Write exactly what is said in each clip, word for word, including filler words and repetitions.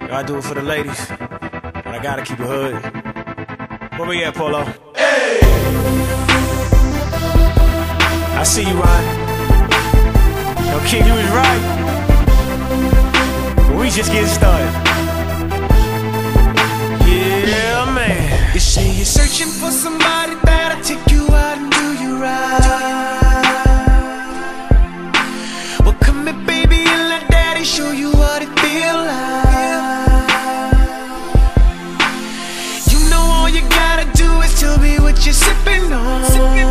I do it for the ladies, but I gotta keep it hood. Where we at, Polo? Hey! I see you, Ryan. Yo, kid, you was right. But we just getting started. Yeah, man. You say you're searching for somebody that'll take you out and do you right. Well, come here, baby, and let daddy show you what it feel like. You know all you gotta do is tell me what you're sipping on.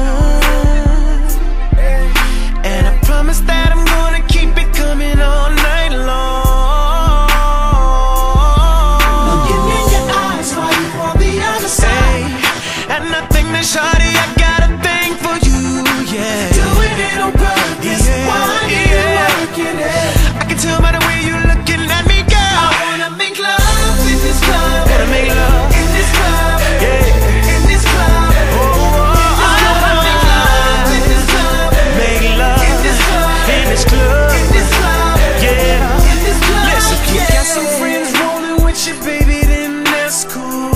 And I promise that I'm gonna keep it coming all night long. Looking in your eyes while you on the other side. And I think that shawty, I got a thing for you, yeah. Doing it on purpose, yeah, why you yeah. working it? I can tell by the way you looking at me, girl. I wanna make love in this club. Wanna make love in this club, yeah. In this club, oh, oh, I wanna make love in this club. Make love in this club, in this club, in this club, yeah. In this club, listen, if you got some friends rolling with you, baby, then that's cool.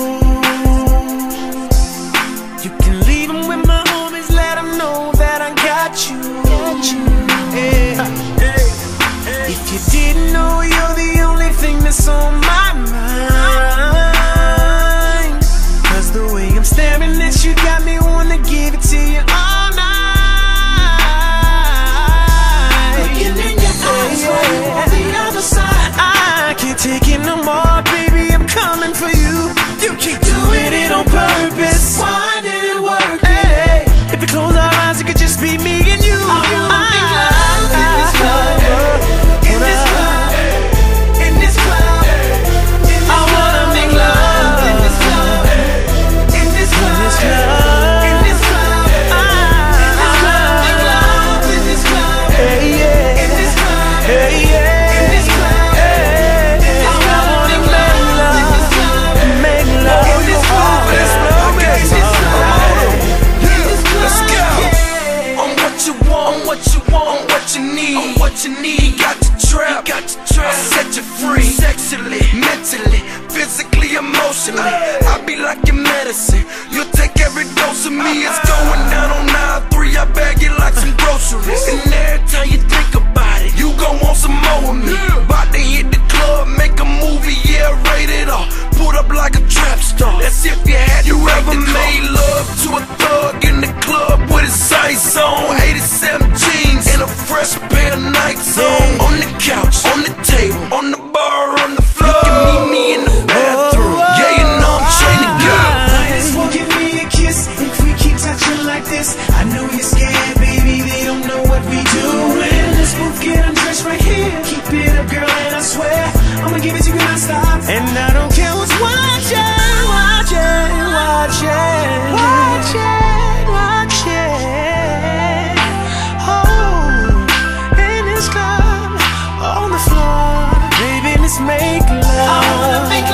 You can leave them with my homies, let them know that I got you. Yeah. If you didn't know, you're the only thing that's on my mind. Cause the way I'm staring at you got me wanna give it to you all night. Looking in your eyes while you on the other side. I can't take it no more, baby, I'm coming for you. You keep doing it on purpose. Why did it work? Hey, if we close our eyes, it could just be me and you. I wanna make love in this club, in this club, in this club. I wanna make love in this club, in this club, in this club. I wanna make love in this club, hey yeah, in this club, hey yeah, in this club. I wanna make love in this club, make love in this club, in this club. Let's go. On what you want, on what you want, on what you need, on what you need. Got to trap, got to trap. I'll set you free, sexually, mentally, physically, emotionally. I'll be like your medicine. You'll take every dose of me. It's going down on nine three. I bag it like some groceries. And every time you think about it, you gon' want some more of me. About to hit the club, make a movie, yeah, rated R. Put up like a trap star. That's if you had you ever made love to a thug in the club with his ice on. eighty-seven jeans and a fresh pair of Nikes on. On the couch, on the table, on the bar, on the floor. You can meet me in the bathroom. Yeah, you know I'm trying to go. Just won't give me a kiss if we keep touching like this. I know you're scared, baby, they don't know what we doing. Let's both get undressed right here. Keep it up, girl, and I swear I'ma give it to you non-stop. And I don't care what's watching, watching, watching, watching, watching. Oh, in this club, on the floor, baby, let's make love. I wanna make